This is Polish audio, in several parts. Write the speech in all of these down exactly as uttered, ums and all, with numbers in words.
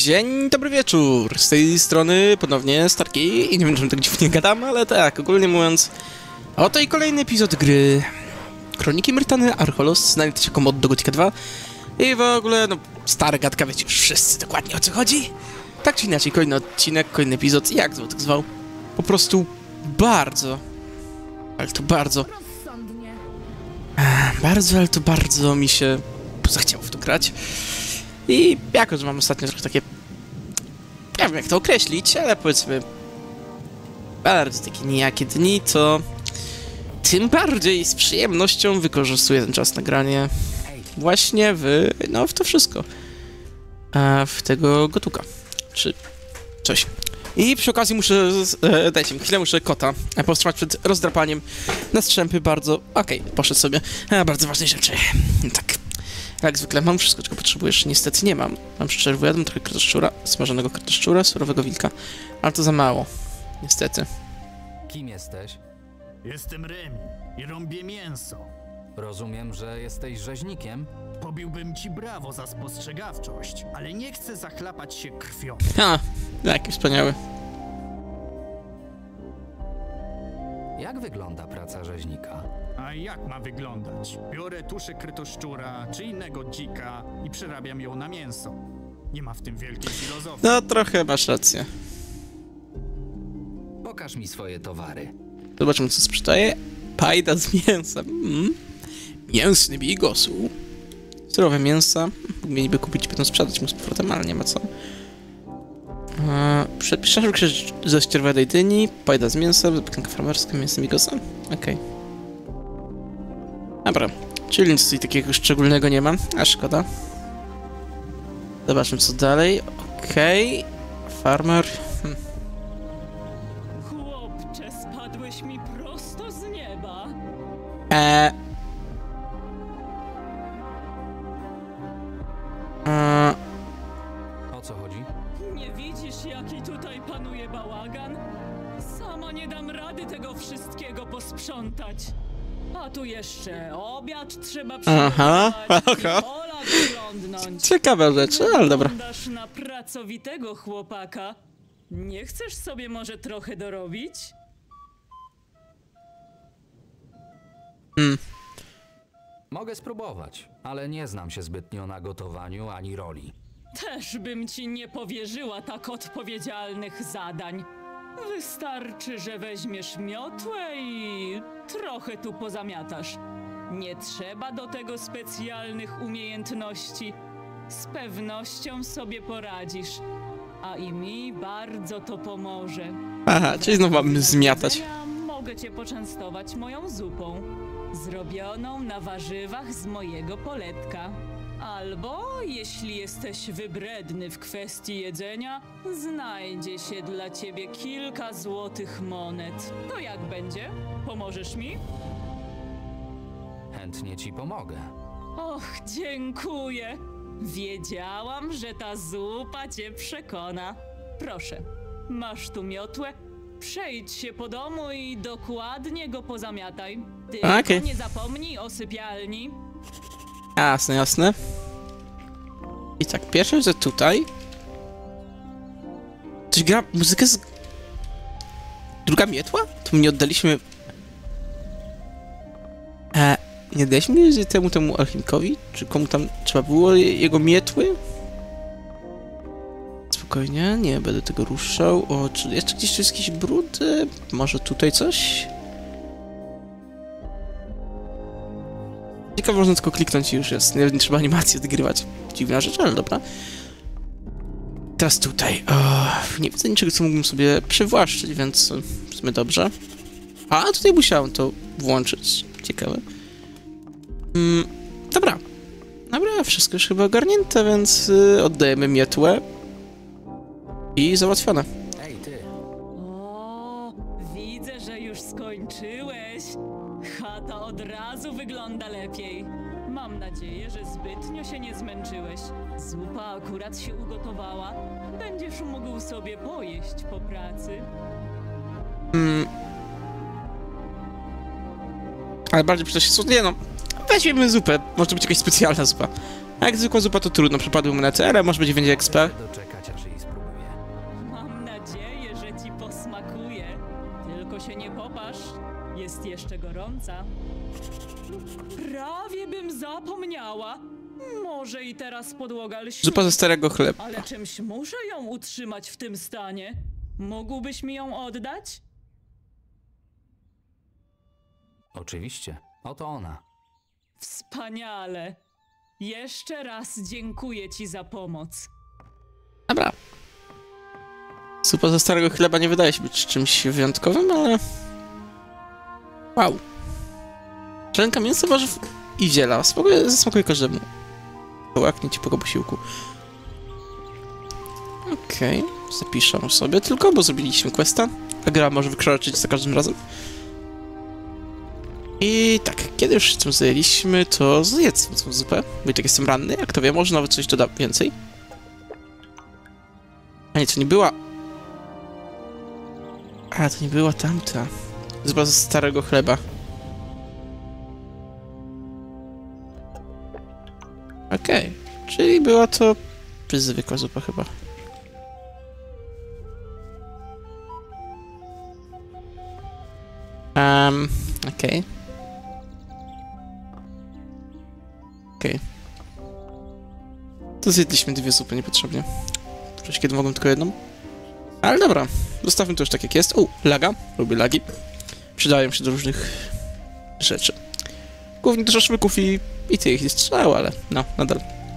Dzień dobry wieczór, z tej strony ponownie Starki i nie wiem czym tak dziwnie gadam, ale tak, ogólnie mówiąc, oto i kolejny epizod gry Kroniki Myrtany Archolos, znajdę się jako mod do Gothica dwa i w ogóle, no, stara gadka, wiecie już wszyscy dokładnie o co chodzi. Tak czy inaczej, kolejny odcinek, kolejny epizod, jak zwał, tak zwał, po prostu bardzo, ale to bardzo, bardzo, ale to bardzo mi się zachciało w to grać. I jako, że mam ostatnio trochę takie... Nie wiem jak to określić, ale powiedzmy... bardzo takie nijakie dni, to... tym bardziej z przyjemnością wykorzystuję ten czas nagrania właśnie w... no w to wszystko. A w tego gotuka. Czy... coś. I przy okazji muszę... E, dajcie mi chwilę, muszę kota powstrzymać przed rozdrapaniem na strzępy bardzo... okej, okay, poszedł sobie. A, bardzo ważne rzeczy. Tak. Jak zwykle mam wszystko, czego potrzebujesz. Niestety nie mam. Mam szczerze, jadłem trochę kratoszczura, smażonego kratoszczura, surowego wilka, ale to za mało. Niestety. Kim jesteś? Jestem Remi i rąbię mięso. Rozumiem, że jesteś rzeźnikiem? Pobiłbym ci brawo za spostrzegawczość, ale nie chcę zachlapać się krwią. Ha, jaki wspaniały. Jak wygląda praca rzeźnika? A jak ma wyglądać? Biorę tuszę krytoszczura czy innego dzika i przerabiam ją na mięso. Nie ma w tym wielkiej filozofii. No, trochę masz rację. Pokaż mi swoje towary. Zobaczymy, co sprzedaje. Pajda z mięsem. Mm. Mięsny bigosu. Surowe mięsa. Mógłbym niby kupić i potem sprzedać mu z powrotem, ale nie ma co. Przepiszę krzyż ze ścierwanej dyni. Pajda z mięsa. Zapiekanka farmerska. Mięsny bigosa. Okej. Okay. Dobra. Czyli nic tutaj takiego szczególnego nie ma. A szkoda. Zobaczmy, co dalej. Okej. Okay. Farmer. Hm. Chłopcze, spadłeś mi prosto z nieba. Eee. Eee. O co chodzi? Nie widzisz, jaki tutaj panuje bałagan? Sama nie dam rady tego wszystkiego posprzątać. A tu jeszcze obiad trzeba Aha, przygotować i aha. pola wyglądnąć. Ciekawa rzecz, ale dobra. Wyglądasz na pracowitego chłopaka. Nie chcesz sobie może trochę dorobić? Hmm. Mogę spróbować, ale nie znam się zbytnio na gotowaniu ani roli. Też bym ci nie powierzyła tak odpowiedzialnych zadań. Wystarczy, że weźmiesz miotłę i trochę tu pozamiatasz. Nie trzeba do tego specjalnych umiejętności. Z pewnością sobie poradzisz. A i mi bardzo to pomoże. Aha, czyli znowu mamy zmiatać. Ja mogę cię poczęstować moją zupą. Zrobioną na warzywach z mojego poletka. Albo, jeśli jesteś wybredny w kwestii jedzenia, znajdzie się dla ciebie kilka złotych monet. To jak będzie? Pomożesz mi? Chętnie ci pomogę. Och, dziękuję. Wiedziałam, że ta zupa cię przekona. Proszę, masz tu miotłę. Przejdź się po domu i dokładnie go pozamiataj. Tylko okay. Nie zapomnij o sypialni. Jasne, jasne. I tak, pierwsze, że tutaj... Coś gra muzykę z... Druga mietła? To my nie oddaliśmy... E, nie daliśmy temu temu alchemikowi? Czy komu tam trzeba było jego mietły? Spokojnie, nie będę tego ruszał. O, czy jeszcze gdzieś tu jest jakiś brud? Może tutaj coś? Ciekawe, można tylko kliknąć i już jest. Nie, nie trzeba animacji odgrywać. Dziwna rzecz, ale dobra. Teraz tutaj. O, nie widzę niczego, co mógłbym sobie przywłaszczyć, więc w sumie dobrze. A, tutaj musiałem to włączyć. Ciekawe. Mm, dobra. Dobra, wszystko już chyba ogarnięte, więc y, oddajemy mietłę. I załatwione. Ej, ty! O, widzę, że już skończyłeś. Chata od razu wygląda lepiej. Mam nadzieję, że zbytnio się nie zmęczyłeś. Zupa akurat się ugotowała. Będziesz mógł sobie pojeść po pracy. Mm. Ale bardziej przecież się nie no. Weźmiemy zupę. Może to być jakaś specjalna zupa. A jak zwykła zupa to trudno, przypadły monety, ale może będzie więcej ekspert. Doczekać aż jest jeszcze gorąca. Prawie bym zapomniała. Może i teraz podłoga lśni, Zupa ze starego chleba. ale czymś muszę ją utrzymać w tym stanie. Mógłbyś mi ją oddać? Oczywiście, oto ona. Wspaniale. Jeszcze raz dziękuję ci za pomoc. Dobra. Zupa ze starego chleba nie wydaje się być czymś wyjątkowym, ale... Wow. Szynka, mięso, warzyw i ziela. Spokojnie, zasmakuje każdemu. Łaknie ci po posiłku. Okej, okay. Zapiszę sobie tylko, bo zrobiliśmy questa. A gra może wykroczyć za każdym razem. I tak, kiedy już się tym zajęliśmy, to zjedzmy tą zupę, bo i tak jestem ranny, jak to wie, może nawet coś doda więcej. A nie, to nie była... A, to nie była tamta. Zupa ze starego chleba. Okej, okay. Czyli była to zwykła zupa chyba. Um, okej. Okay. Okej. Okay. To zjedliśmy dwie zupy niepotrzebnie. Przecież kiedy mogłem tylko jedną. Ale dobra, zostawmy to już tak jak jest. U, laga. Lubię lagi. Przydają się do różnych rzeczy. Głównie do szaszłyków i, i tych nie strzelało, ale no, nadal.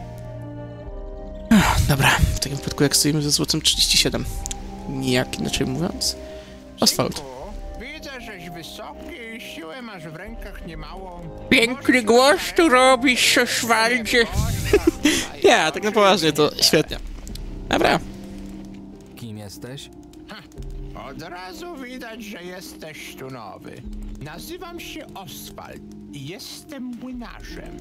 Ach, dobra, w takim wypadku jak stoimy ze złotem trzydzieści siedem. Nijak inaczej mówiąc. Asfalt. Widzę, żeś wysoki i siłę masz w rękach niemałą. Piękny głos tu robisz, Oswaldzie. Nie, tak na poważnie, to świetnie. Dobra. Kim jesteś? Ha, od razu widać, że jesteś tu nowy. Nazywam się Oswald i jestem młynarzem.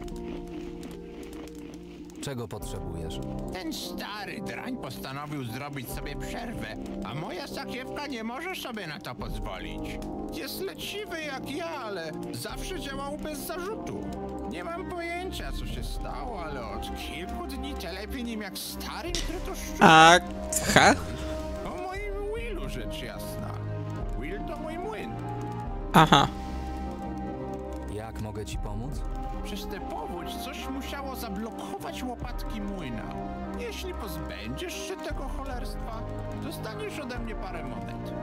Czego potrzebujesz? Ten stary drań postanowił zrobić sobie przerwę, a moja sakiewka nie może sobie na to pozwolić. Jest leciwy jak ja, ale zawsze działał bez zarzutu. Nie mam pojęcia, co się stało, ale od kilku dni telepie nim jak starym krytoszczurem. A... ha? O moim Willu rzecz jasna. Will to mój młyn. Aha. Jak mogę ci pomóc? Przez tę powódź coś musiało zablokować łopatki młyna. Jeśli pozbędziesz się tego cholerstwa, dostaniesz ode mnie parę monet.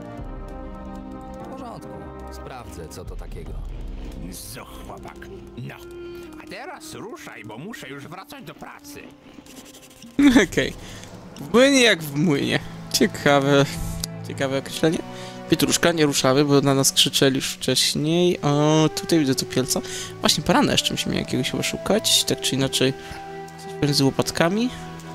W porządku. Sprawdzę, co to takiego. Zo, chłopak. No, a teraz ruszaj, bo muszę już wracać do pracy. Okej. Okay. W młynie jak w młynie. Ciekawe. Ciekawe określenie. Pietruszka, nie ruszamy, bo na nas krzyczeli już wcześniej. O, tutaj widzę tu pielca. Właśnie parana jeszcze musimy jakiegoś chyba szukać. Tak czy inaczej. Coś między łopatkami.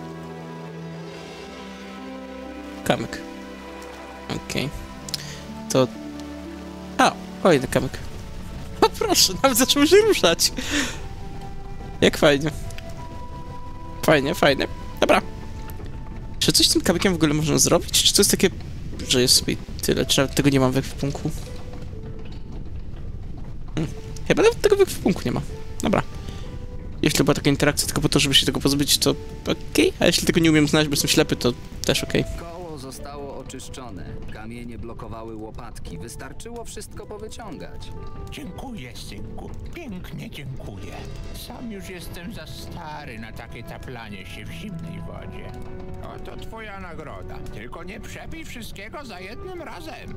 Kamyk. Okej. Okay. To... A, kolejny kamyk. O proszę, nawet zaczął się ruszać. Jak fajnie. Fajnie, fajnie. Dobra. Czy coś z tym kamykiem w ogóle można zrobić? Czy to jest takie, że jest sobie tyle? Czy nawet tego nie mam w ekwipunku? Hmm. Chyba nawet tego w ekwipunku nie ma. Dobra. Jeśli była taka interakcja tylko po to, żeby się tego pozbyć, to okej. Okay. A jeśli tego nie umiem znaleźć, bo jestem ślepy, to też okej. Okay. Koło zostało oczyszczone. Kamienie blokowały łopatki. Wystarczyło wszystko powyciągać. Dziękuję, synku. Pięknie dziękuję. Sam już jestem za stary na takie taplanie się w zimnej wodzie. Oto twoja nagroda. Tylko nie przepij wszystkiego za jednym razem.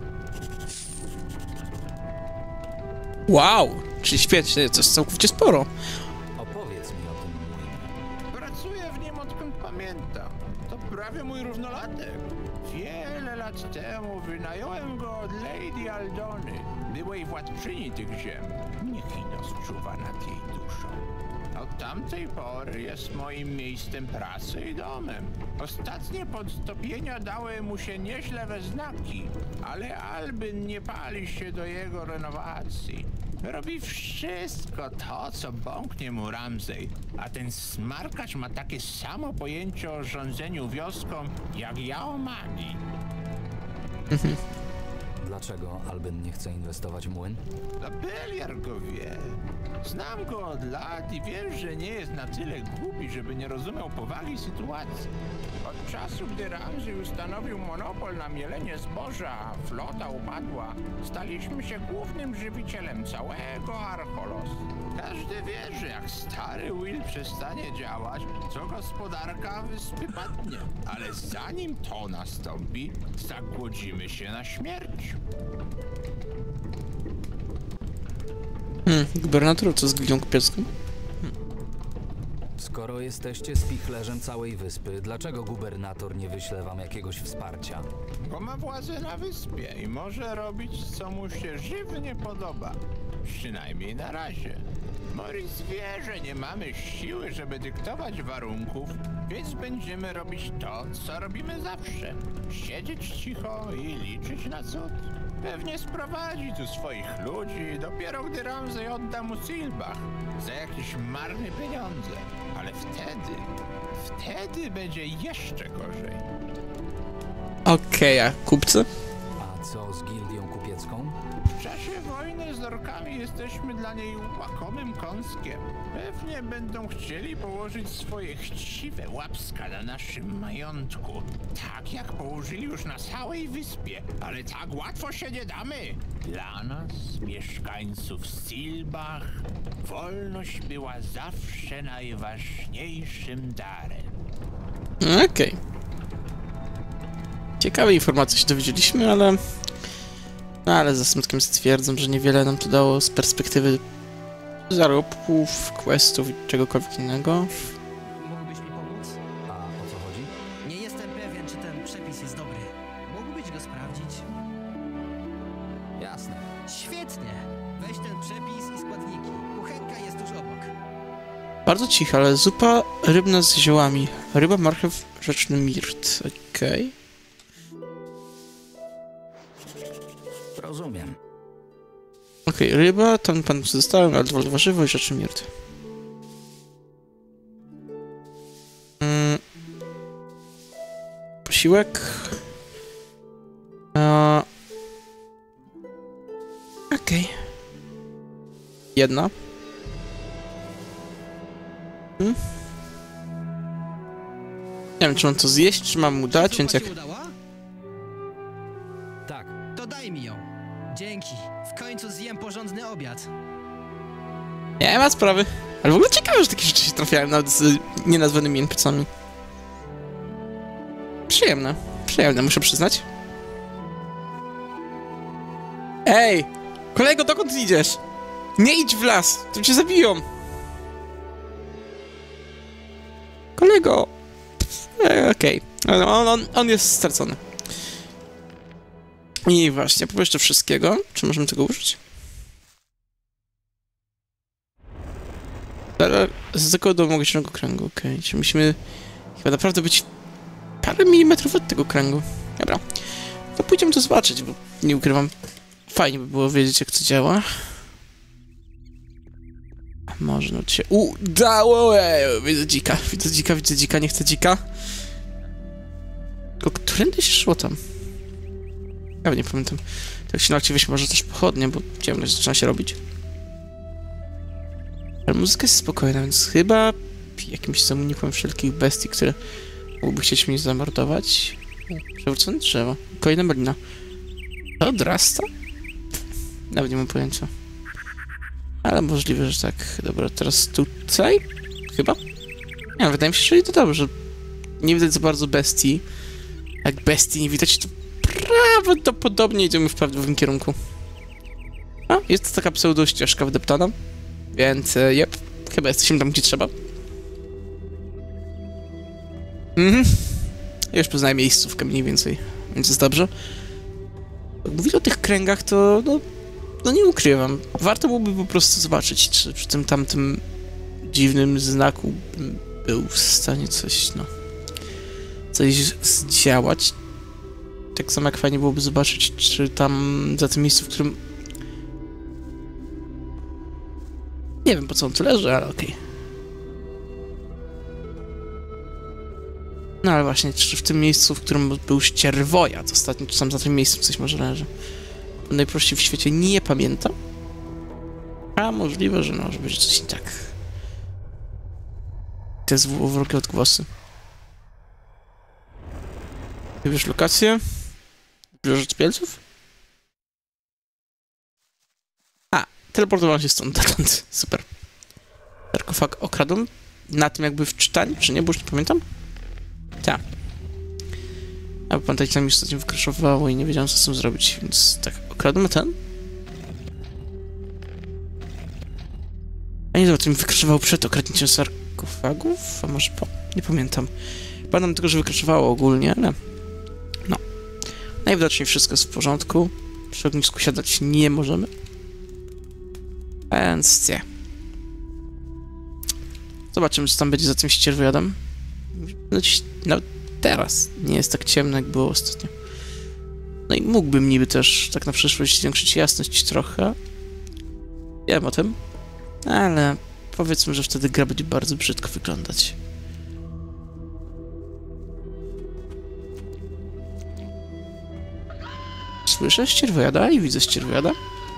Wow! Czyli świetnie, to jest całkowicie sporo. Opowiedz mi o tym młynie. Pracuję w nim odkąd pamiętam. To prawie mój równolatek. Wiele lat temu wynająłem go od Lady Aldony, byłej władczyni tych ziem. Niech ino czuwa nad jej duszą. Od tamtej pory jest moim miejscem pracy i domem. Ostatnie podtopienia dały mu się nieźle we znaki, ale Albyn nie pali się do jego renowacji. Robi wszystko to, co bąknie mu Ramsay, a ten smarkacz ma takie samo pojęcie o rządzeniu wioską, jak ja o magii. Dlaczego Albyn nie chce inwestować w młyn? To Beliar go wie. Znam go od lat i wiem, że nie jest na tyle głupi, żeby nie rozumiał powagi sytuacji. Od czasu, gdy Ramsey ustanowił monopol na mielenie zboża, a flota upadła, staliśmy się głównym żywicielem całego Archolos. Każdy wie, że jak stary Will przestanie działać, to gospodarka wyspy padnie. Ale zanim to nastąpi, zagłodzimy się na śmierć. Hmm, gubernator, co z gildią kupiecką? Skoro jesteście spichlerzem całej wyspy, dlaczego gubernator nie wyśle wam jakiegoś wsparcia? Bo ma władzę na wyspie i może robić, co mu się żywnie podoba. Przynajmniej na razie. Morris wie, że nie mamy siły, żeby dyktować warunków, więc będziemy robić to, co robimy zawsze. Siedzieć cicho i liczyć na cud. Pewnie sprowadzi tu swoich ludzi, dopiero gdy Ramsey odda mu Silbach za jakieś marne pieniądze. Ale wtedy, wtedy będzie jeszcze gorzej. Okej, a kupcy? A co z gildią kupiecką? W czasie wojny z orkami jesteśmy dla niej łakomym kąskiem. Pewnie będą chcieli położyć swoje chciwe łapska na naszym majątku. Tak jak położyli już na całej wyspie. Ale tak łatwo się nie damy. Dla nas, mieszkańców Silbach, wolność była zawsze najważniejszym darem. Okej. Ciekawe informacje się dowiedzieliśmy, ale... No ale ze smutkiem stwierdzam, że niewiele nam to dało z perspektywy zarobków, questów i czegokolwiek innego. Mógłbyś mi pomóc? A o co chodzi? Nie jestem pewien, czy ten przepis jest dobry. Mógłbyś go sprawdzić? Jasne. Świetnie! Weź ten przepis i składniki. Kuchenka jest tuż obok. Bardzo cicho, ale zupa rybna z ziołami. Ryba, marchew, rzeczny mirt. Okej. Rozumiem. Okej, ryba, tam pan zostałem, ale dwa warzywo i rzeczny mirt. Mm. Posiłek. A... Okej. Jedna. Hmm? Nie wiem, czy mam to zjeść, czy mam mu dać, więc jak... Zupa się udała? Tak. To daj mi ją. Dzięki. W końcu zjem porządny obiad. Nie ma sprawy. Ale w ogóle ciekawe, że takie rzeczy się trafiają nawet z nienazwanymi N P C-ami. Przyjemne. Przyjemne, muszę przyznać. Ej! Kolego, dokąd idziesz? Nie idź w las! Tu cię zabiją! Kolego! E, Okej. Okay. On, on, on jest stracony. I właśnie, po jeszcze wszystkiego. Czy możemy tego użyć? Z takiego domogłego kręgu, okej. Okay. Czyli musimy chyba naprawdę być parę milimetrów od tego kręgu. Dobra. To pójdziemy to zobaczyć, bo nie ukrywam. Fajnie by było wiedzieć, jak to działa. Może no się udało! Ej, widzę dzika, widzę dzika, widzę dzika, nie chcę dzika. Tylko którędy się szło tam? Ja nie pamiętam. Tak się na akcie może też pochodnie, bo ciemność zaczyna się robić. Ale muzyka jest spokojna, więc chyba jakimś są unikłem wszelkich bestii, które mogłyby chcieć mnie zamordować. Przewrócone drzewo. Kolejna malina. To odrasta? Nawet nie mam pojęcia. Ale możliwe, że tak. Dobra, teraz tutaj? Chyba? Nie, wydaje mi się, że to dobrze. Nie widać za bardzo bestii. Jak bestii nie widać, to prawdopodobnie idziemy w prawidłowym kierunku. A, jest to taka pseudo ścieżka wdeptana. Więc, e, jep, chyba jesteśmy tam, gdzie trzeba. Mhm. Już poznaję miejscówkę mniej więcej, więc jest dobrze. Jak mówię o tych kręgach, to no, no nie ukrywam. Warto byłoby po prostu zobaczyć, czy przy tym tamtym dziwnym znaku był w stanie coś, no... coś zdziałać. Tak samo jak fajnie byłoby zobaczyć, czy tam za tym miejscem, w którym... Nie wiem, po co on tu leży, ale okej. Okay. No ale właśnie, czy w tym miejscu, w którym był ścierwojad ostatnio, czy tam za tym miejscem coś może leży. Najprościej w świecie nie pamiętam. A możliwe, że może być coś nie tak. Te zwrokie odgłosy. Wybierz lokację. Wybierz pielców. A, teleportowałem się stąd, dotąd. Super. Sarkofag okradłem. Na tym jakby w czytaniu, czy nie? Bo już nie pamiętam. Tak. A pamiętajcie, tam już ostatnio wykraszowało i nie wiedziałem, co z tym zrobić, więc tak, okradłem ten. A nie, to mi wykraszowało przed okradnięciem sarkofagów? A może po? Nie pamiętam. Pamiętam tylko, że wykraszowało ogólnie, ale... No. Najwidoczniej wszystko jest w porządku. Przy ognisku siadać nie możemy. Więc nie. Zobaczymy, co tam będzie za tym ścierwojadem. Nawet teraz nie jest tak ciemno, jak było ostatnio. No i mógłbym niby też tak na przyszłość zwiększyć jasność trochę. Wiem o tym. Ale powiedzmy, że wtedy gra będzie bardzo brzydko wyglądać. Słyszę ścierwojada i widzę ścierwojada.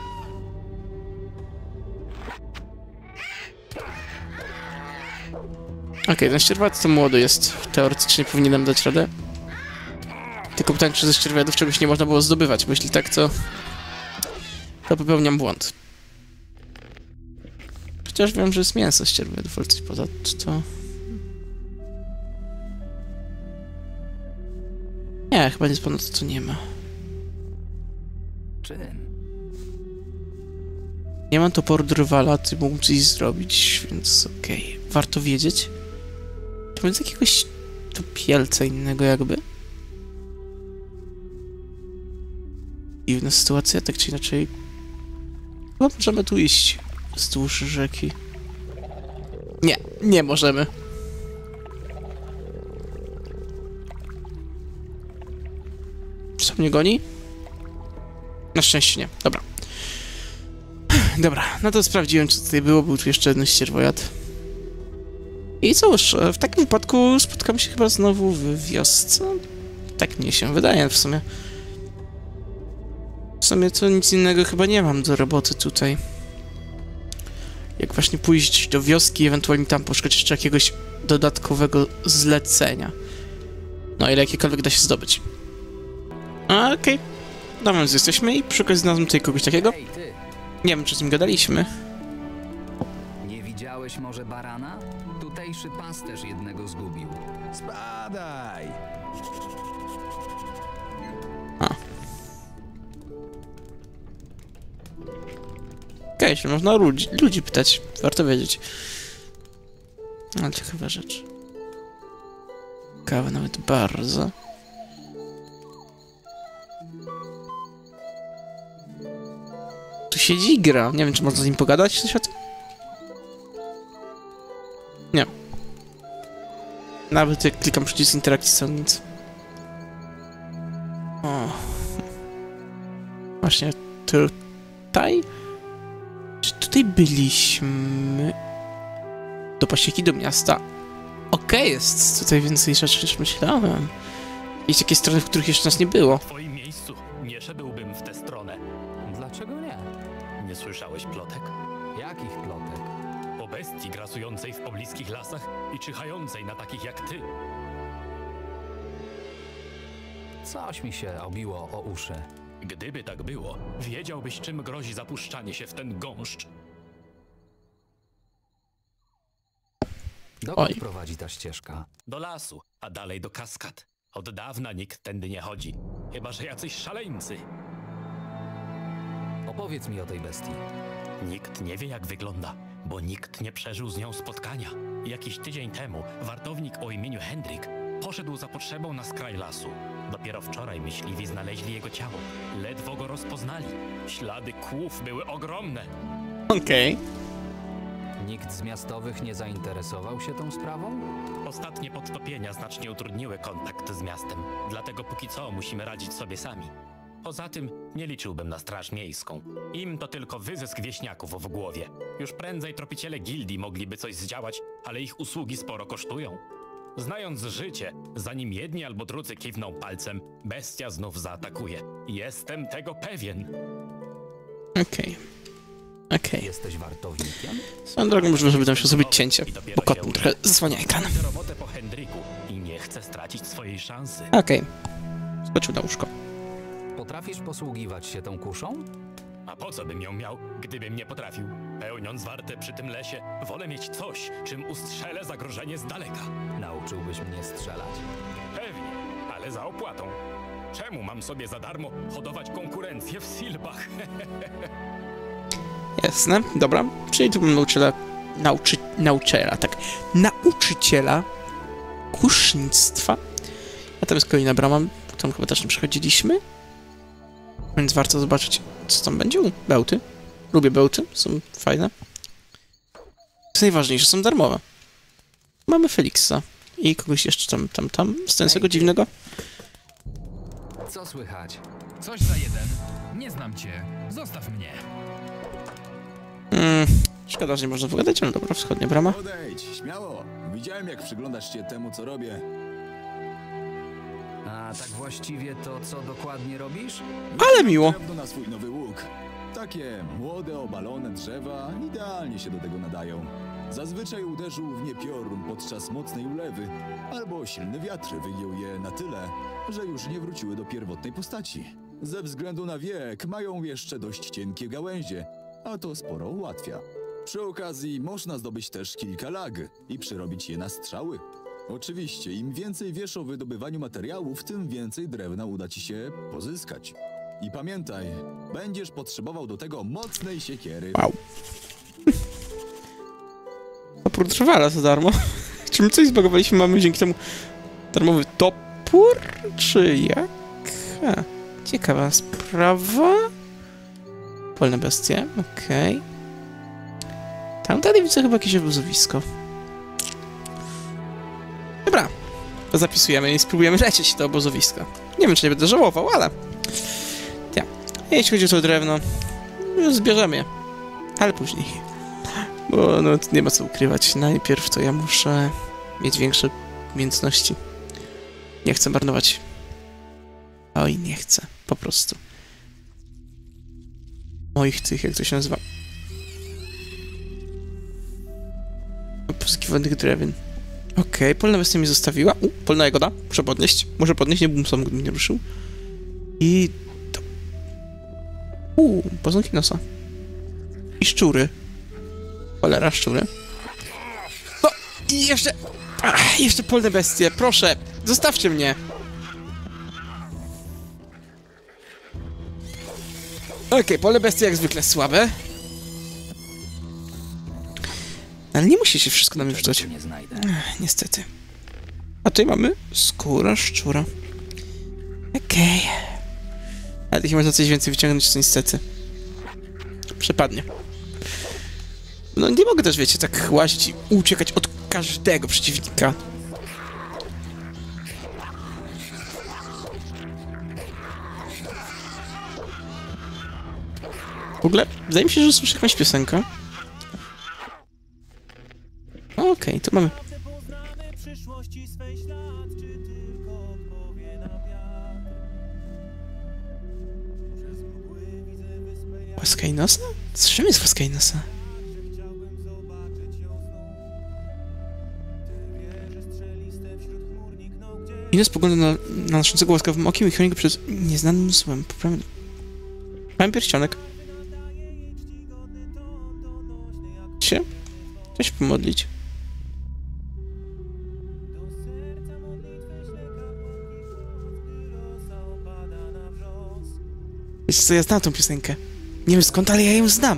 Okej, okay, ten ścierwojad to młody jest. Teoretycznie powinienem dać radę. Tylko pytanie, czy ze ścierwojadów czegoś nie można było zdobywać, bo jeśli tak, to... to popełniam błąd. Chociaż wiem, że jest mięso ścierwojadów, ale coś poza to... Nie, chyba nic ponad to nie ma. Czym? Nie mam toporu drwala, ty mógł coś zrobić, więc okej. Okay. Warto wiedzieć. To będzie jakiegoś tu pielca innego jakby. Dziwna sytuacja, tak czy inaczej. Chyba możemy tu iść wzdłuż rzeki. Nie, nie możemy. Czy to mnie goni? Na szczęście nie. Dobra. Dobra, no to sprawdziłem, co tutaj było. Był tu jeszcze jeden ścierwojad. I cóż, w takim wypadku spotkamy się chyba znowu w wiosce. Tak mnie się wydaje w sumie. W sumie to nic innego chyba nie mam do roboty tutaj. Jak właśnie pójść do wioski i ewentualnie tam poszukać jeszcze jakiegoś dodatkowego zlecenia. No, ile jakiekolwiek da się zdobyć. Okej. Okay. No więc jesteśmy i przy okazji znalazłem tutaj kogoś takiego. Hej, ty! Nie wiem, czy z nim gadaliśmy. Nie widziałeś może barana? Tutejszy pasterz jednego zgubił. Spadaj! A. Okej, okay, można ludzi, ludzi pytać. Warto wiedzieć. Ale ciekawa rzecz. Ciekawe nawet bardzo. Tu siedzi i gra. Nie wiem, czy można z nim pogadać coś o tym? Nie. Nawet jak klikam przycisk interakcji, to nic. O. Właśnie tutaj? Czy tutaj byliśmy? Do pasieki, do miasta. Okej, okay, jest tutaj więcej rzeczy niż myślałem. Jest jakieś strony, w których jeszcze nas nie było. W twoim miejscu nie szedłbym w tę stronę. Dlaczego nie? Nie słyszałeś plotek? Jakich plotek? O bestii grasującej w pobliskich lasach i czyhającej na takich jak ty. Coś mi się obiło o uszy. Gdyby tak było, wiedziałbyś, czym grozi zapuszczanie się w ten gąszcz. Dokąd Oj. prowadzi ta ścieżka? Do lasu, a dalej do kaskad. Od dawna nikt tędy nie chodzi. Chyba że jacyś szaleńcy. Opowiedz mi o tej bestii. Nikt nie wie, jak wygląda, bo nikt nie przeżył z nią spotkania. Jakiś tydzień temu wartownik o imieniu Hendrik poszedł za potrzebą na skraj lasu. Dopiero wczoraj myśliwi znaleźli jego ciało. Ledwo go rozpoznali. Ślady kłów były ogromne. Okej. Okay. Nikt z miastowych nie zainteresował się tą sprawą? Ostatnie podtopienia znacznie utrudniły kontakt z miastem, dlatego póki co musimy radzić sobie sami. Poza tym nie liczyłbym na straż miejską. Im to tylko wyzysk wieśniaków w głowie. Już prędzej tropiciele gildii mogliby coś zdziałać, ale ich usługi sporo kosztują. Znając życie, zanim jedni albo drudzy kiwną palcem, bestia znów zaatakuje. Jestem tego pewien. Okej. Okay. Okej. Okay. Jesteś wartownikiem? Swoją drogą możemy, żeby tam się zrobić cięcie, bo kot trochę zasłania ekran. Robotę po Hendriku i nie chcę stracić swojej szansy. Okej. Okay. Skoczył na łóżko. Potrafisz posługiwać się tą kuszą? A po co bym ją miał, gdybym nie potrafił? Pełniąc wartę przy tym lesie, wolę mieć coś, czym ustrzelę zagrożenie z daleka. Nauczyłbyś mnie strzelać? Pewnie, ale za opłatą. Czemu mam sobie za darmo hodować konkurencję w Silbach? Jasne, dobra. Czyli tu mam nauczyciela... Nauczy... Nauczyciela, tak. Nauczyciela kusznictwa. A tam jest kolejna brama, którą chyba też nie przechodziliśmy. Więc warto zobaczyć, co tam będzie. U, bełty. Lubię bełty, są fajne. Co najważniejsze, są darmowe. Mamy Feliksa. I kogoś jeszcze tam, tam, tam. Z tego dziwnego. Co słychać? Coś za jeden. Nie znam cię. Zostaw mnie. Mm, szkoda, że nie można pogadać, ale dobra, wschodnia brama. Odejdź, śmiało. Widziałem, jak przyglądasz się temu, co robię. A tak właściwie to co dokładnie robisz? Ale miło. Drewno na swój nowy łuk. Takie młode, obalone drzewa idealnie się do tego nadają. Zazwyczaj uderzył w nie piorun podczas mocnej ulewy, albo silny wiatr wygiął je na tyle, że już nie wróciły do pierwotnej postaci. Ze względu na wiek mają jeszcze dość cienkie gałęzie, a to sporo ułatwia. Przy okazji można zdobyć też kilka lag i przerobić je na strzały. Oczywiście, im więcej wiesz o wydobywaniu materiałów, tym więcej drewna uda ci się pozyskać. I pamiętaj, będziesz potrzebował do tego mocnej siekiery. Wow. Opór trwala za darmo. Czy my coś zbagowaliśmy? Mamy dzięki temu darmowy topór? Czy jak? Ha, ciekawa sprawa. Polne bestie, okej. Okay. Tam dalej widzę chyba jakieś obozowisko. Dobra, to zapisujemy i spróbujemy lecieć do obozowiska. Nie wiem, czy nie będę żałował, ale... Ja. Jeśli chodzi o to drewno, zbierzemy je. Ale później. Bo no, nie ma co ukrywać. Najpierw to ja muszę mieć większe umiejętności. Nie chcę marnować. Oj, nie chcę. Po prostu. Moich tych, jak to się nazywa? Pozyskiwanych drewien. Okej, okay, polna bestia mi zostawiła. U, polna jagoda. Muszę podnieść. Muszę podnieść, nie bym sam gdybym nie ruszył. I to... Uuu, pazonki nosa. I szczury. Cholera, szczury. O, i jeszcze... Ach, jeszcze polne bestie, proszę. Zostawcie mnie. Okej, okay, polne bestie jak zwykle słabe. Ale nie musi się wszystko na mnie wrzucać. Nie znajdę. Ech, niestety. A tutaj mamy skóra szczura. Okej. Okay. Ale jeśli można coś więcej wyciągnąć, to niestety. Przepadnie. No nie mogę też, wiecie, tak łazić i uciekać od każdego przeciwnika. W ogóle, wydaje mi się, że słyszę jakąś piosenkę. Okej, okay, to mamy. Łaska i nosa? Z czym jest łaska i nosa? Ines spogląda na, na naszącego łaskawym okiem i chroni go przed nieznanym złem. Poprawnie. Mam pierścionek. Się? Chcę się pomodlić. Wiesz co, ja znam tą piosenkę. Nie wiem skąd, ale ja ją znam.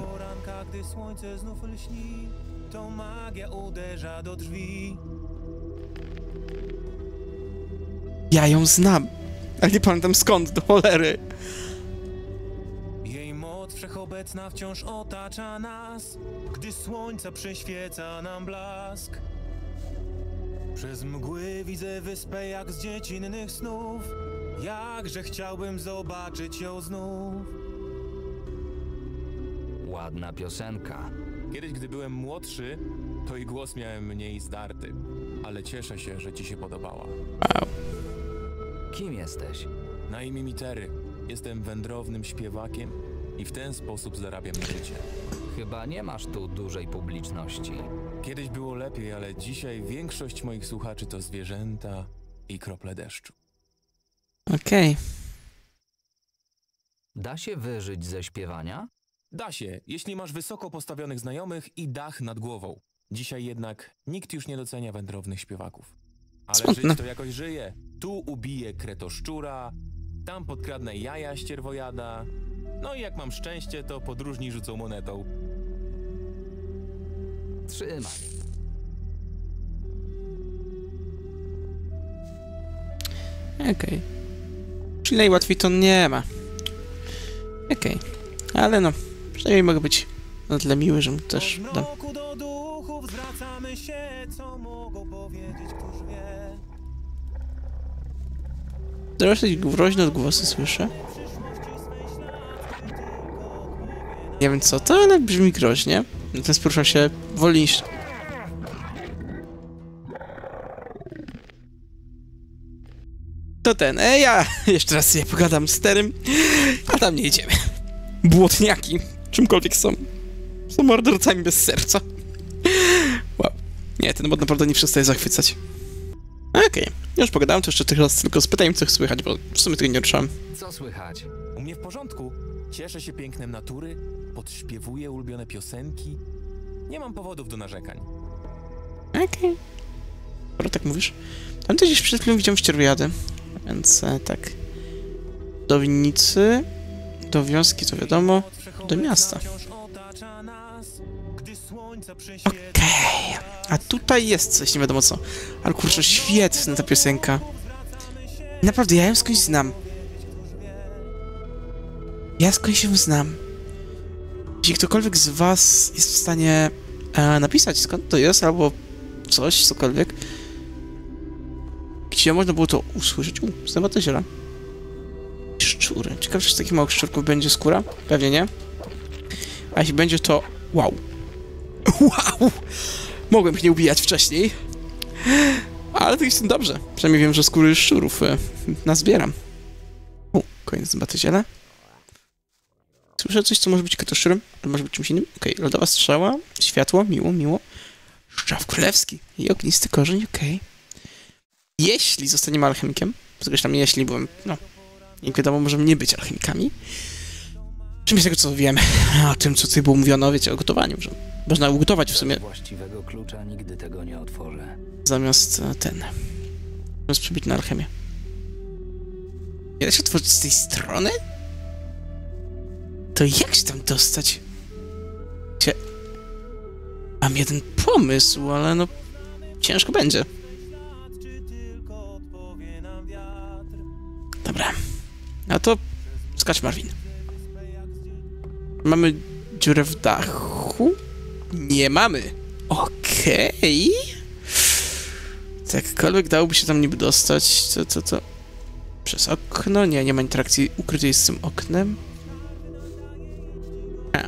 Ja ją znam, ale nie pamiętam skąd, do cholery. Jej moc wszechobecna wciąż otacza nas, gdy słońca przyświeca nam blask. Przez mgły widzę wyspę jak z dziecinnych snów, jakże chciałbym zobaczyć ją znów. Ładna piosenka. Kiedyś, gdy byłem młodszy, to i głos miałem mniej zdarty, ale cieszę się, że ci się podobała. Wow. Kim jesteś? Na imię mi Terry. Jestem wędrownym śpiewakiem i w ten sposób zarabiam na życie. Chyba nie masz tu dużej publiczności. Kiedyś było lepiej, ale dzisiaj większość moich słuchaczy to zwierzęta i krople deszczu. Okej. Okay. Da się wyżyć ze śpiewania? Da się, jeśli masz wysoko postawionych znajomych i dach nad głową. Dzisiaj jednak nikt już nie docenia wędrownych śpiewaków. Ale Smutne. żyć to jakoś żyje. Tu ubiję kretoszczura, tam podkradnę jaja ścierwojada. No i jak mam szczęście, to podróżni rzucą monetą. Trzymaj. Okej. Okay. Czyli najłatwiej to nie ma. Okej. Okay. Ale no, przynajmniej mogę być na tyle miły, że mu też dam. Do duchów zwracamy się, co mogą powiedzieć, któż wie. Dosyć groźne odgłosy słyszę. Nie wiem co to, ale brzmi groźnie. Natomiast poruszam się wolniej. To ten, e, ja jeszcze raz sobie pogadam z Terym, a tam nie idziemy. Błotniaki, czymkolwiek są, są mordercami bez serca. Wow. Nie, ten mod naprawdę nie przestaje zachwycać. Okej, okay. Już pogadałem, to jeszcze teraz tylko spytaj, co słychać, bo w sumie tego nie ruszałem. Co słychać? U mnie w porządku. Cieszę się pięknem natury, podśpiewuję ulubione piosenki. Nie mam powodów do narzekań. Okej. Okay. Skoro tak mówisz. Tam też gdzieś przed chwilą widziałem ścierwojady, więc e, tak. Do winnicy, do wioski, to wiadomo, do miasta. Okej. Okay. A tutaj jest coś, nie wiadomo co. Ale kurczę, świetna ta piosenka. Naprawdę, ja ją skądś znam. Ja skądś ją znam. Jeśli ktokolwiek z was jest w stanie e, napisać, skąd to jest, albo coś, cokolwiek, gdzie można było to usłyszeć? U, znowu to ziela. Szczury. Ciekawe, czy z takich małych szczurków będzie skóra? Pewnie nie. A jeśli będzie, to... Wow. Wow! Mogłem ich nie ubijać wcześniej. Ale to jest dobrze. Przynajmniej wiem, że skóry szczurów e, nazbieram. U, koniec zbatyziela. Słyszę coś, co może być kretoszczurem, ale może być czymś innym. Okej, okay. Lodowa strzała, światło, miło, miło. Szczaw królewski i ognisty korzeń, okej. Okay. Jeśli zostaniemy alchemikiem, zresztą jeśli byłem, no, jak wiadomo, możemy nie być alchemikami. Czymś z tego, co wiemy o tym, co tutaj było mówiono, wiecie, o gotowaniu, że można ugotować w sumie. Właściwego klucza nigdy tego nie otworzę. Zamiast ten, zamiast przebić na alchemię. Nie da się otworzyć z tej strony? To jak się tam dostać? Cie... Mam jeden pomysł, ale no... ciężko będzie. Dobra. A to... skacz, Marvin. Mamy dziurę w dachu? Nie mamy. Okej. Okay. Jakkolwiek dałoby się tam niby dostać, co, co, co? Przez okno? Nie, nie ma interakcji ukrytej z tym oknem. A.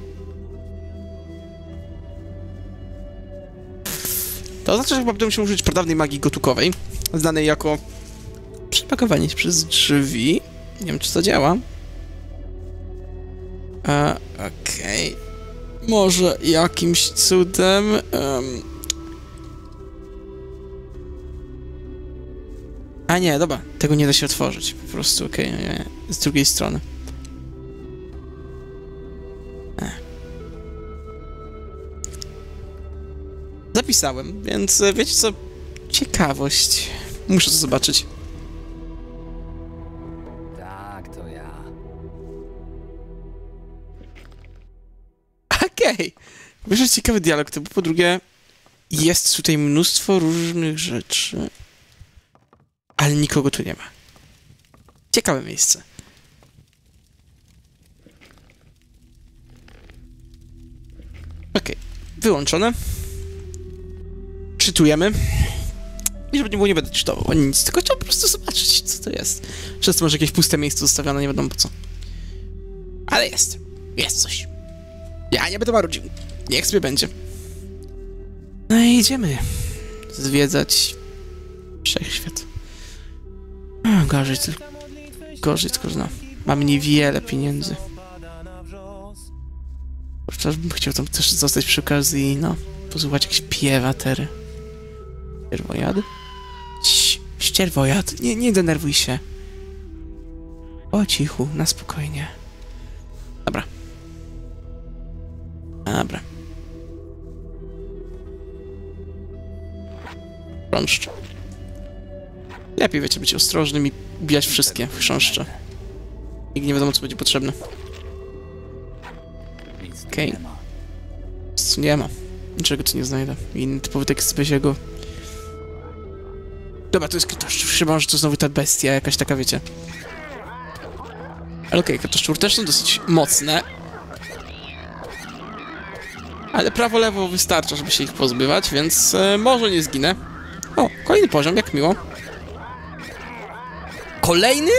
To oznacza, że chyba będę musiał użyć pradawnej magii gotukowej, znanej jako przepakowanie się przez drzwi. Nie wiem, czy to działa. A, okej. Okay. Może jakimś cudem... Um... A nie, dobra, tego nie da się otworzyć. Po prostu, okej, okay, nie, nie. Z drugiej strony. Ech. Zapisałem, więc wiecie co? Ciekawość. Muszę to zobaczyć. Tak, to ja. Okej. Okay. Po pierwsze, ciekawy dialog, to po drugie, jest tutaj mnóstwo różnych rzeczy. Ale nikogo tu nie ma. Ciekawe miejsce. Okej. Okay. Wyłączone. Czytujemy. I żeby nie było, nie będę czytował ani nic, tylko chciałem po prostu zobaczyć, co to jest. Często może jakieś puste miejsce zostawione, nie wiadomo po co. Ale jest. Jest coś. Ja nie będę marudził. Niech sobie będzie. No i idziemy zwiedzać wszechświat. Gorzej tylko... Gorzej tylko, no. Mamy niewiele pieniędzy. Chociaż bym chciał tam też zostać przy okazji, no. Posłuchać jak śpiewa Tery. Ścierwojad? Ścierwojad, nie, nie denerwuj się. Po cichu, na spokojnie. Dobra. Dobra. Chrząszcz. Lepiej, wiecie, być ostrożnym i ubijać wszystkie chrząszcze. Nikt nie wiadomo, co będzie potrzebne. Okej. Okay. Co nie ma. Niczego tu nie znajdę. Inny typowy tekst z Beziego. Dobra, to jest kratoszczur. Chyba, że to znowu ta bestia, jakaś taka, wiecie. Ale okej, okay, kratoszczur też są dosyć mocne. Ale prawo-lewo wystarcza, żeby się ich pozbywać, więc e, może nie zginę. O, kolejny poziom, jak miło. Kolejny?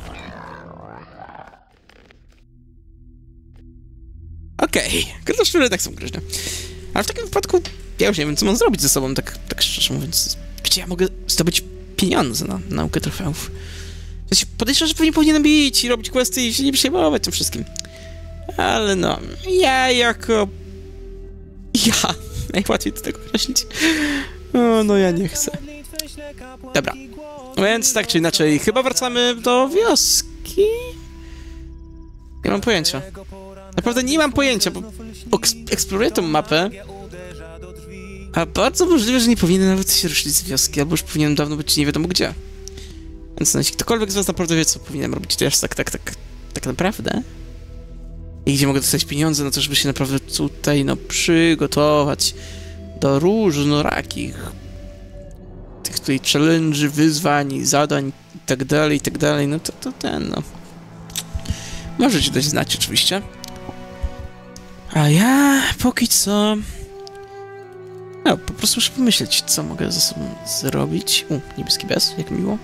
Okej, okay. Kratoszczury tak są groźne. Ale w takim wypadku ja już nie wiem, co mam zrobić ze sobą, tak, tak szczerze mówiąc. Gdzie ja mogę zdobyć pieniądze na naukę trofeów? Ja się podejrzewam, że pewnie powinienem bić i robić questy i się nie przejmować tym wszystkim. Ale no, ja jako... Ja, najłatwiej do tego określić. O, no ja nie chcę. Dobra, więc tak czy inaczej, chyba wracamy do wioski? Nie mam pojęcia. Naprawdę nie mam pojęcia, bo eksploruję tę mapę, a bardzo możliwe, że nie powinienem nawet się ruszyć z wioski, albo już powinienem dawno być nie wiadomo gdzie. Więc no, jeśli ktokolwiek z was naprawdę wie, co powinienem robić teraz tak, tak, tak, tak naprawdę i gdzie mogę dostać pieniądze na to, żeby się naprawdę tutaj, no, przygotować do różnorakich tych tutaj challenge'y, wyzwań, zadań i tak dalej, i tak dalej, no to, to ten, no. Możecie dać znać oczywiście. A ja póki co... No, po prostu muszę pomyśleć, co mogę ze sobą zrobić. U, niebieski bez, jak miło.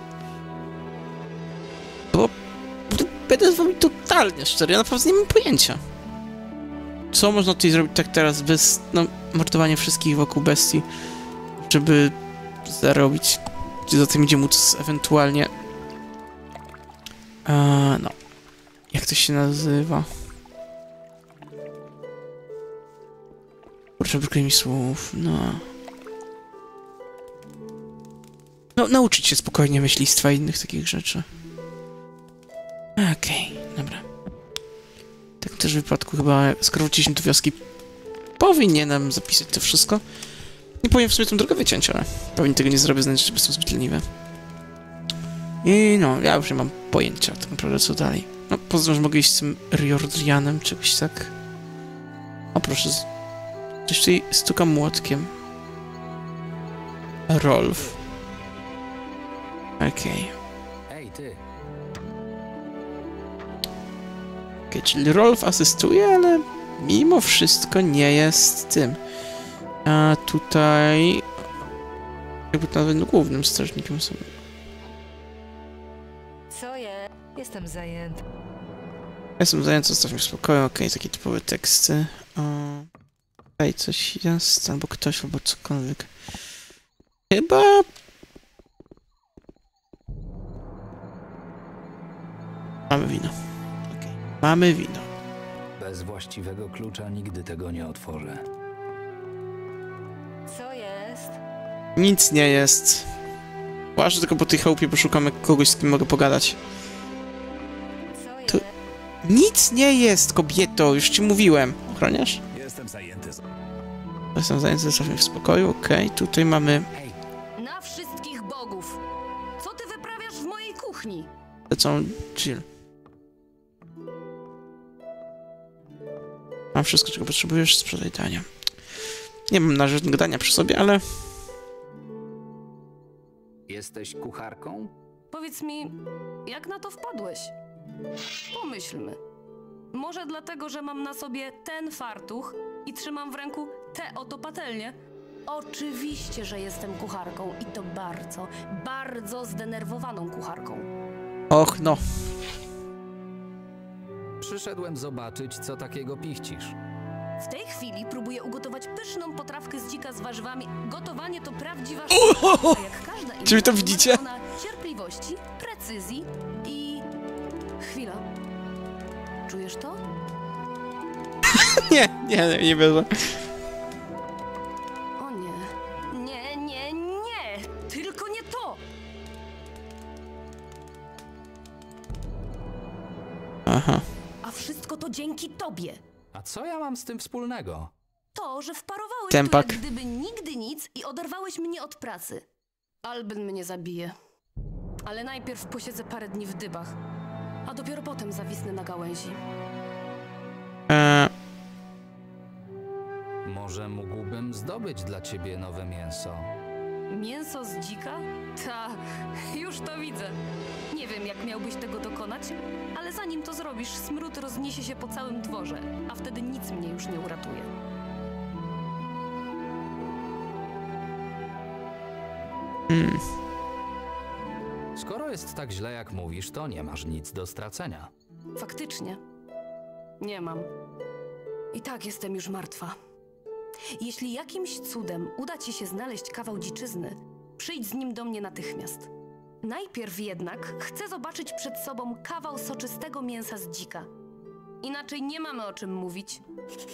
Bo... Będę z wami totalnie szczery, ja naprawdę nie mam pojęcia. Co można tutaj zrobić tak teraz bez, no, mordowania wszystkich wokół bestii, żeby zarobić, gdzie za tym idzie móc ewentualnie... A, no. Jak to się nazywa? Kurczę, brakuje mi słów, no. No, nauczyć się spokojnie myślistwa i innych takich rzeczy. Okej, okay, dobra. W takim też wypadku chyba, skoro wróciliśmy do wioski, powinienem zapisać to wszystko. Nie powiem w sumie tą drogę wyciąć, ale pewnie tego nie zrobię, znaleźć, żeby są zbyt leniwe. I no, ja już nie mam pojęcia tak naprawdę, co dalej. No, poza że mogę iść z tym Riordrianem, czegoś tak. O, proszę. Coś tutaj stuka młotkiem. Rolf. Okej. Okay. Ej, ty. Okej, okay, czyli Rolf asystuje, ale mimo wszystko nie jest tym. A tutaj... jakby nawet głównym strażnikiem są. Co je? Jestem zajęty. Jestem zajęty, zostaw mnie w spokoju, okej, okay, takie typowe teksty. O... Tutaj coś jest, albo ktoś, albo cokolwiek. Chyba... Mamy wino. Okay. Mamy wino. Bez właściwego klucza nigdy tego nie otworzę. Co jest? Nic nie jest. Właśnie tylko po tej chałupie poszukamy kogoś, z kim mogę pogadać. Co jest? Tu... Nic nie jest, kobieto, już ci mówiłem. Ochroniarz? Jestem zajęty. Jestem zajęty, zostaw mnie w spokoju, okej. Okay. Tutaj mamy... Na wszystkich bogów! Co ty wyprawiasz w mojej kuchni? Lecą chill. Mam wszystko, czego potrzebujesz, sprzedaj dania. Nie mam na żadnego dania przy sobie, ale... Jesteś kucharką? Powiedz mi, jak na to wpadłeś? Pomyślmy. Może dlatego, że mam na sobie ten fartuch i trzymam w ręku tę oto patelnię? Oczywiście, że jestem kucharką i to bardzo, bardzo zdenerwowaną kucharką. Och, no. Przyszedłem zobaczyć, co takiego pichcisz. W tej chwili próbuję ugotować pyszną potrawkę z dzika z warzywami. Gotowanie to prawdziwa sztuka, a jak każda inna, czy wy to widzicie? wymaga ona cierpliwości, precyzji i... Chwila. Czujesz to? nie, nie, nie wierzę. O nie. Nie, nie, nie! Tylko nie to! Aha. A wszystko to dzięki tobie. A co ja mam z tym wspólnego? To, że wparowałeś Tempak. tu jak gdyby nigdy nic i oderwałeś mnie od pracy. Albin mnie zabije. Ale najpierw posiedzę parę dni w dybach, a dopiero potem zawisnę na gałęzi. Eee, Może mógłbym zdobyć dla ciebie nowe mięso? Mięso z dzika? Ta, już to widzę. Nie wiem, jak miałbyś tego dokonać, ale zanim to zrobisz, smród rozniesie się po całym dworze, a wtedy nic mnie już nie uratuje. hmm. Skoro jest tak źle, jak mówisz, to nie masz nic do stracenia. Faktycznie. Nie mam. I tak jestem już martwa. Jeśli jakimś cudem uda ci się znaleźć kawał dziczyzny, przyjdź z nim do mnie natychmiast. Najpierw jednak chcę zobaczyć przed sobą kawał soczystego mięsa z dzika. Inaczej nie mamy o czym mówić.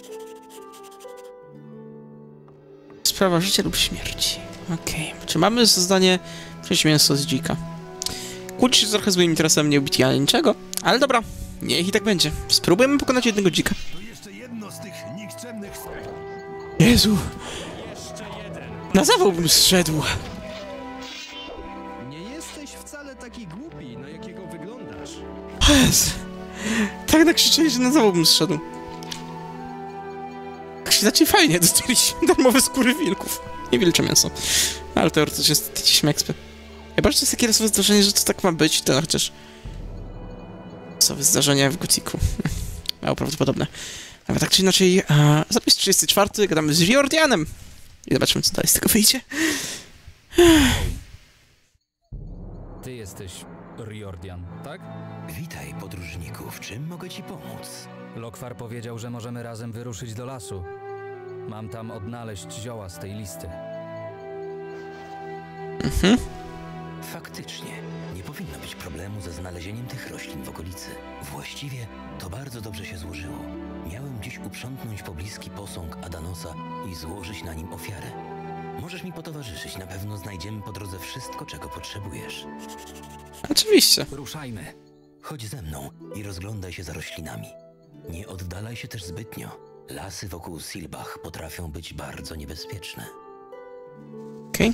Sprawa życia lub śmierci. Okej. Okay. Czy mamy zadanie przynieść mięso z dzika? Kłóci się trochę z moim interesem, nie ubić ale niczego. Ale dobra, niech i tak będzie. Spróbujemy pokonać jednego dzika. To jeszcze jedno z tych nikczemnych... Jezu! Na zawał bym zszedł! Nie jesteś wcale taki głupi, na jakiego wyglądasz. Jezu! Tak nakrzyczeli, że na zawał bym zszedł. Tak się znaczy fajnie, dostaliśmy darmowe skóry wilków. Nie wilcze mięso. Ale teoretycznie straciliśmy ekspy. Chyba, że to jest takie losowe zdarzenie, że to tak ma być, to chociaż... Losowe zdarzenia w Gothicu. Mało prawdopodobne. Ale tak czy inaczej, a, zapis trzydziesty czwarty, gadamy z Riordanem. I zobaczymy, co dalej z tego wyjdzie. Ty jesteś Riordan, tak? Witaj, podróżniku. W czym mogę ci pomóc? Lokwar powiedział, że możemy razem wyruszyć do lasu. Mam tam odnaleźć zioła z tej listy. Mhm. Faktycznie, nie powinno być problemu ze znalezieniem tych roślin w okolicy. Właściwie to bardzo dobrze się złożyło. Miałem dziś uprzątnąć pobliski posąg Adanosa i złożyć na nim ofiarę. Możesz mi potowarzyszyć, na pewno znajdziemy po drodze wszystko, czego potrzebujesz. Oczywiście. Ruszajmy. Chodź ze mną i rozglądaj się za roślinami. Nie oddalaj się też zbytnio. Lasy wokół Silbach potrafią być bardzo niebezpieczne. Okej. Okay.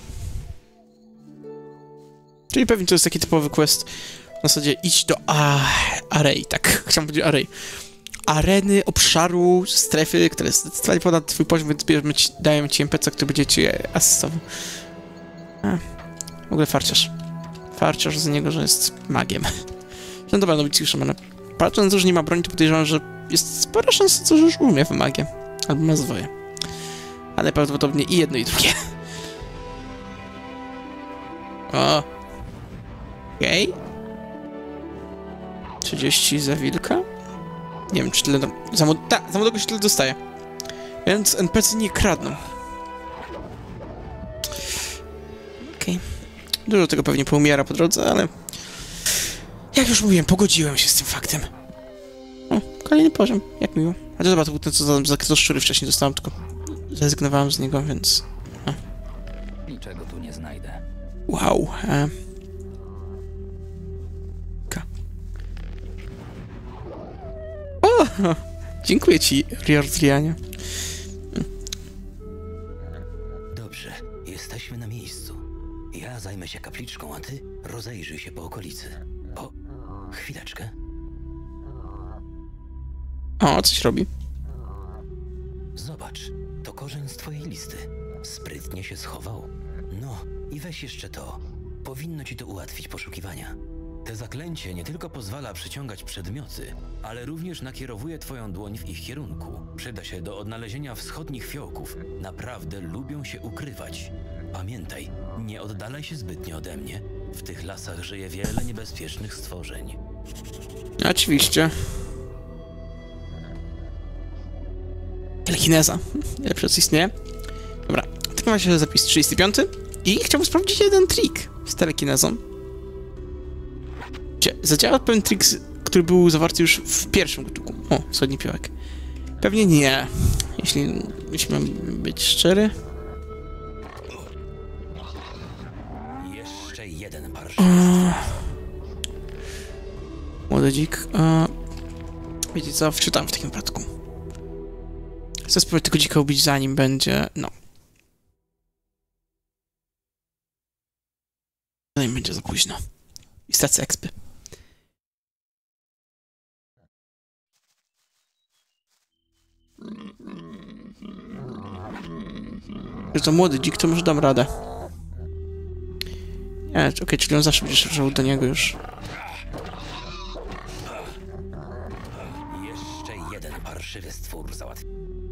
Czyli pewnie to jest taki typowy quest. W zasadzie idź do a, Array, tak. Chciałem powiedzieć Array. Areny, obszaru, strefy, które jest zdecydowanie ponad twój poziom, więc bierzemy ci, dają ci N P C, który będzie ci asystował. A, w ogóle farciarz. Farciarz z niego, że jest magiem. No dobra, nowicjuszem, ale patrząc, że nie ma broni, to podejrzewam, że jest spora szansa, że już umie w magię. Albo ma zwoje. Ale prawdopodobnie i jedno, i drugie. O. Okej. Okay. trzydzieści za wilka. Nie wiem, czy tyle... Do... Za, młod... Ta, za młodego się tyle dostaje. Więc N P C nie kradną. Okej. Okay. Dużo tego pewnie poumiera po drodze, ale... Jak już mówiłem, pogodziłem się z tym faktem. O, kolejny poziom. Jak miło. A to zobacz, to był ten, co za, za kretoszczury wcześniej dostałem, tylko... Zrezygnowałem z niego, więc... A. Niczego tu nie znajdę. Wow. E... O! Dziękuję ci, Riordianie. Dobrze, jesteśmy na miejscu. Ja zajmę się kapliczką, a ty rozejrzyj się po okolicy. O, chwileczkę. O, coś robi. Zobacz, to korzeń z twojej listy. Sprytnie się schował. No, i weź jeszcze to. Powinno ci to ułatwić poszukiwania. Te zaklęcie nie tylko pozwala przyciągać przedmioty, ale również nakierowuje twoją dłoń w ich kierunku. Przyda się do odnalezienia wschodnich fiołków. Naprawdę lubią się ukrywać. Pamiętaj, nie oddalaj się zbytnio ode mnie. W tych lasach żyje wiele niebezpiecznych stworzeń. Oczywiście. Telekineza. Lepsze co istnieje. Dobra, w takim razie zapis trzydziesty piąty. I chciałbym sprawdzić jeden trik z telekinezą. Zadziała pewien trik, który był zawarty już w pierwszym gotuku. O, wschodni piołek. Pewnie nie. Jeśli, jeśli mam być szczery. Jeszcze jeden parsz. Młody dzik. A... Wiecie co? Wczytam w takim wypadku. Chcę spróbować tego dzika ubić, zanim będzie... no. Zanim będzie za późno. I stacja expy. Że to młody dzik, to może dam radę. Nie, okej, okay, czyli on zawsze będzie szedł do niego już. Jeszcze jeden parszywy stwór załatwi.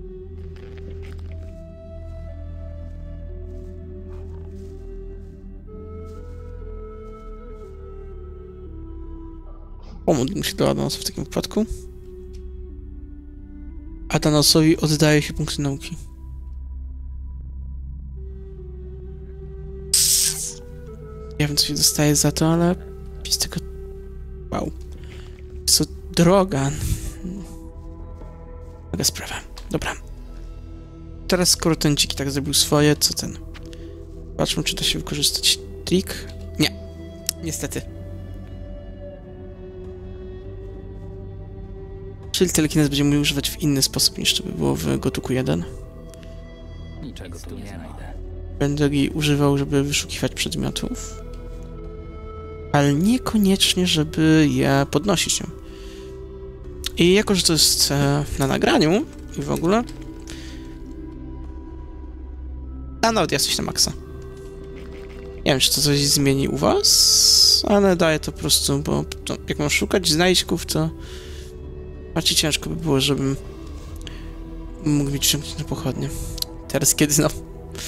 Pomódl się do Adanosa w takim wypadku. Adanosowi oddaje się punkty nauki. Ja wiem, co się dostaje za to, ale jest tego... wow. Jest to droga. Taka sprawa. Dobra. Teraz skoro ten dzik tak zrobił swoje, co ten? Patrzmy, czy da się wykorzystać trik. Nie. Niestety. Czyli telekinez będziemy używać w inny sposób niż to by było w Gotuku jeden. Niczego tu nie znajdę. Będę jej używał, żeby wyszukiwać przedmiotów. Ale niekoniecznie, żeby je podnosić się. I jako, że to jest e, na nagraniu i w ogóle... a nawet jest coś na maksa. Nie wiem, czy to coś zmieni u was, ale daję to po prostu, bo to, jak mam szukać znajdźków, to bardziej ciężko by było, żebym mógł mieć czymś na pochodnie. Teraz kiedy znowu...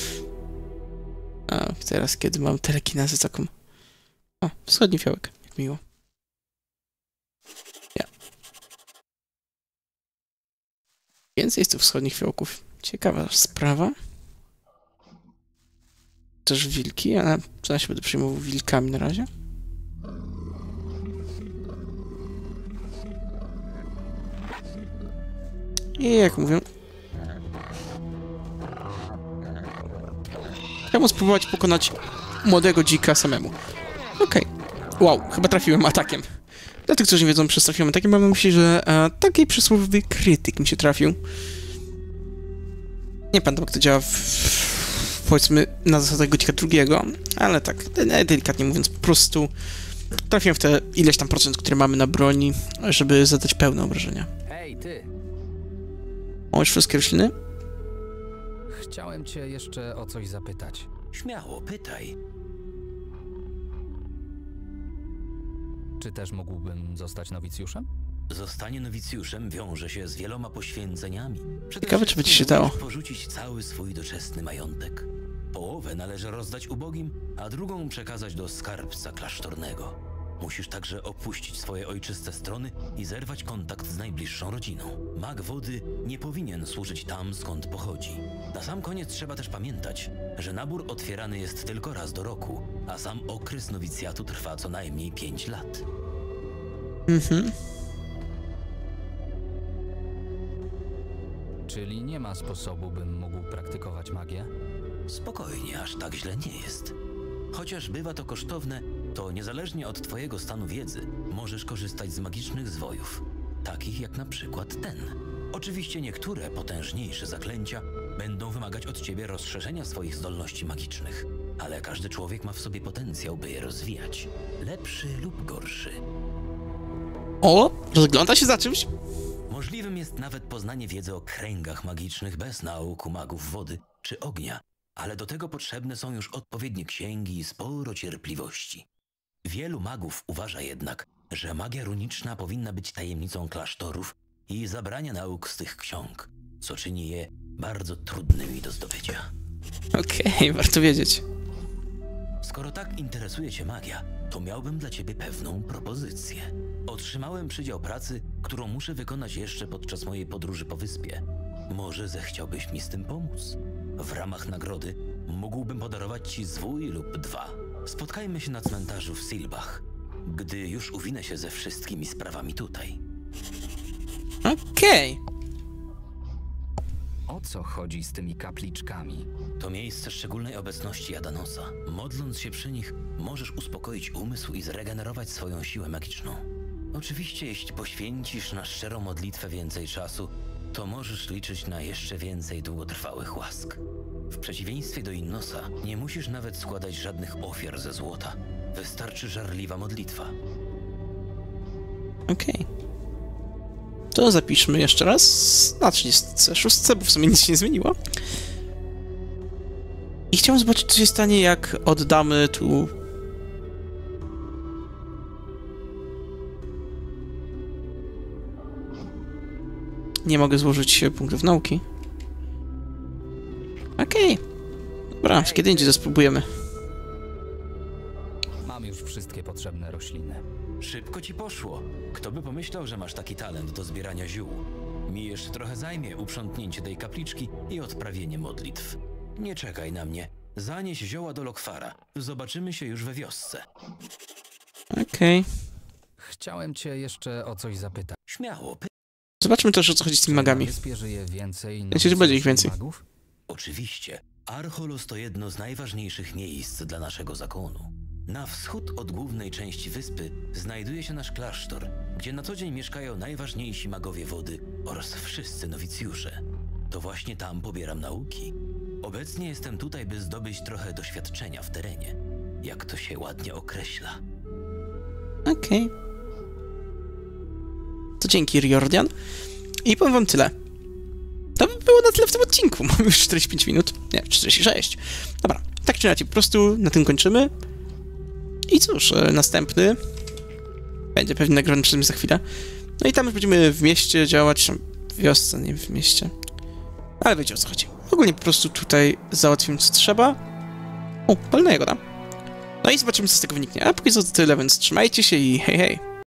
a, teraz kiedy mam telekinezę taką... o, wschodni fiołek, jak miło. Ja. Więcej jest tu wschodnich fiołków. Ciekawa sprawa. Też wilki, ale ja się będę przejmował wilkami na razie. I jak mówię... chciałbym spróbować pokonać młodego dzika samemu. Okej. Okay. Wow, chyba trafiłem atakiem. Dla tych, którzy nie wiedzą, przez trafiłem atakiem, mam na myśli, że e, taki przysłowiowy krytyk mi się trafił. Nie pamiętam, jak to działa w, w, powiedzmy na zasadach godzika drugiego, ale tak, delikatnie mówiąc, po prostu trafiłem w te ileś tam procent, które mamy na broni, żeby zadać pełne obrażenia. Hej, ty! Masz wszystkie rośliny? Chciałem cię jeszcze o coś zapytać. Śmiało, pytaj. Czy też mógłbym zostać nowicjuszem? Zostanie nowicjuszem wiąże się z wieloma poświęceniami. Przede Ciekawe, czy by ci się wszystkim dało. musisz porzucić cały swój doczesny majątek. Połowę należy rozdać ubogim, a drugą przekazać do skarbca klasztornego. Musisz także opuścić swoje ojczyste strony i zerwać kontakt z najbliższą rodziną. Mag wody nie powinien służyć tam, skąd pochodzi. Na sam koniec trzeba też pamiętać, że nabór otwierany jest tylko raz do roku, a sam okres nowicjatu trwa co najmniej pięć lat. Mhm. Czyli nie ma sposobu, bym mógł praktykować magię? Spokojnie, aż tak źle nie jest. Chociaż bywa to kosztowne, to niezależnie od twojego stanu wiedzy możesz korzystać z magicznych zwojów, takich jak na przykład ten. Oczywiście niektóre potężniejsze zaklęcia będą wymagać od ciebie rozszerzenia swoich zdolności magicznych, ale każdy człowiek ma w sobie potencjał, by je rozwijać. Lepszy lub gorszy. O, rozgląda się za czymś? Możliwym jest nawet poznanie wiedzy o kręgach magicznych bez nauk magów wody czy ognia, ale do tego potrzebne są już odpowiednie księgi i sporo cierpliwości. Wielu magów uważa jednak, że magia runiczna powinna być tajemnicą klasztorów i zabrania nauk z tych ksiąg, co czyni je bardzo trudnymi do zdobycia. Okej, okay, warto wiedzieć. Skoro tak interesuje cię magia, to miałbym dla ciebie pewną propozycję. Otrzymałem przydział pracy, którą muszę wykonać jeszcze podczas mojej podróży po wyspie. Może zechciałbyś mi z tym pomóc? W ramach nagrody mógłbym podarować ci zwój lub dwa. Spotkajmy się na cmentarzu w Silbach, gdy już uwinę się ze wszystkimi sprawami tutaj. Okej. Okay. O co chodzi z tymi kapliczkami? To miejsce szczególnej obecności Adanosa. Modląc się przy nich, możesz uspokoić umysł i zregenerować swoją siłę magiczną. Oczywiście, jeśli poświęcisz na szczerą modlitwę więcej czasu, to możesz liczyć na jeszcze więcej długotrwałych łask. W przeciwieństwie do Innosa, nie musisz nawet składać żadnych ofiar ze złota. Wystarczy żarliwa modlitwa. Okej. Okay. To zapiszmy jeszcze raz na trzydziestce szóstce, bo w sumie nic się nie zmieniło. I chciałem zobaczyć, co się stanie, jak oddamy tu... Nie mogę złożyć punktów nauki. Okej. Okay. Dobra, kiedy indziej to spróbujemy. Mam już wszystkie potrzebne rośliny. Szybko ci poszło. Kto by pomyślał, że masz taki talent do zbierania ziół? Mi jeszcze trochę zajmie uprzątnięcie tej kapliczki i odprawienie modlitw. Nie czekaj na mnie. Zanieś zioła do Lokwara. Zobaczymy się już we wiosce. Okej. Okay. Chciałem cię jeszcze o coś zapytać. Śmiało. Zobaczmy też, o co chodzi z tymi magami. Żyje więcej. Myślę, że będzie ich więcej. Magów? Oczywiście. Archolos to jedno z najważniejszych miejsc dla naszego zakonu. Na wschód od głównej części wyspy znajduje się nasz klasztor, gdzie na co dzień mieszkają najważniejsi magowie wody oraz wszyscy nowicjusze. To właśnie tam pobieram nauki. Obecnie jestem tutaj, by zdobyć trochę doświadczenia w terenie, jak to się ładnie określa. Okej. Okay. To dzięki, Riordan. I powiem wam tyle. To by było na tyle w tym odcinku. Mamy już czterdzieści pięć minut. Nie, czterdzieści sześć. Dobra, tak czy inaczej, po prostu na tym kończymy. I cóż, następny będzie pewnie nagrany przez mnie za chwilę. No i tam już będziemy w mieście działać, w wiosce, nie w mieście. Ale wiecie, o co chodzi. Ogólnie po prostu tutaj załatwimy, co trzeba. O, palna jagoda. No i zobaczymy, co z tego wyniknie. A póki co to tyle, więc trzymajcie się i hej, hej.